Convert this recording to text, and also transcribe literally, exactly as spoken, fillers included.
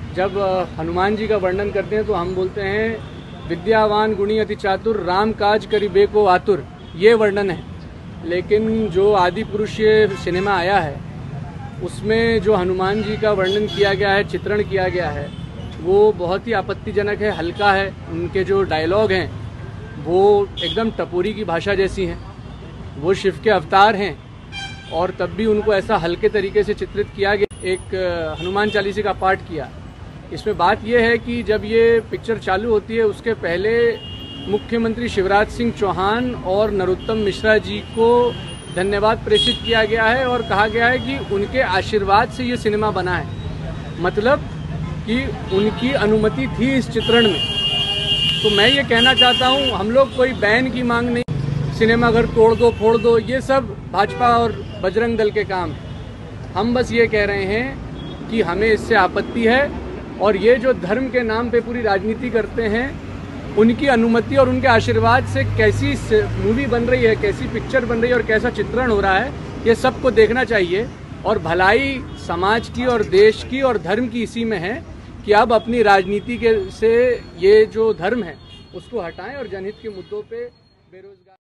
जब हनुमान जी का वर्णन करते हैं तो हम बोलते हैं विद्यावान गुणी अति चातुर राम काज करिबे को आतुर, ये वर्णन है। लेकिन जो आदि पुरुष ये सिनेमा आया है उसमें जो हनुमान जी का वर्णन किया गया है, चित्रण किया गया है, वो बहुत ही आपत्तिजनक है, हल्का है। उनके जो डायलॉग हैं वो एकदम टपोरी की भाषा जैसी हैं। वो शिव के अवतार हैं और तब भी उनको ऐसा हल्के तरीके से चित्रित किया गया। एक हनुमान चालीसा का पाठ किया। इसमें बात यह है कि जब ये पिक्चर चालू होती है उसके पहले मुख्यमंत्री शिवराज सिंह चौहान और नरोत्तम मिश्रा जी को धन्यवाद प्रेषित किया गया है और कहा गया है कि उनके आशीर्वाद से ये सिनेमा बना है, मतलब कि उनकी अनुमति थी इस चित्रण में। तो मैं ये कहना चाहता हूँ, हम लोग कोई बैन की मांग नहीं, सिनेमाघर तोड़ दो फोड़ दो, ये सब भाजपा और बजरंग दल के काम है। हम बस ये कह रहे हैं कि हमें इससे आपत्ति है और ये जो धर्म के नाम पे पूरी राजनीति करते हैं, उनकी अनुमति और उनके आशीर्वाद से कैसी मूवी बन रही है, कैसी पिक्चर बन रही है और कैसा चित्रण हो रहा है, ये सबको देखना चाहिए। और भलाई समाज की और देश की और धर्म की इसी में है कि अब अपनी राजनीति के से ये जो धर्म है उसको हटाएं और जनहित के मुद्दों पे बेरोजगार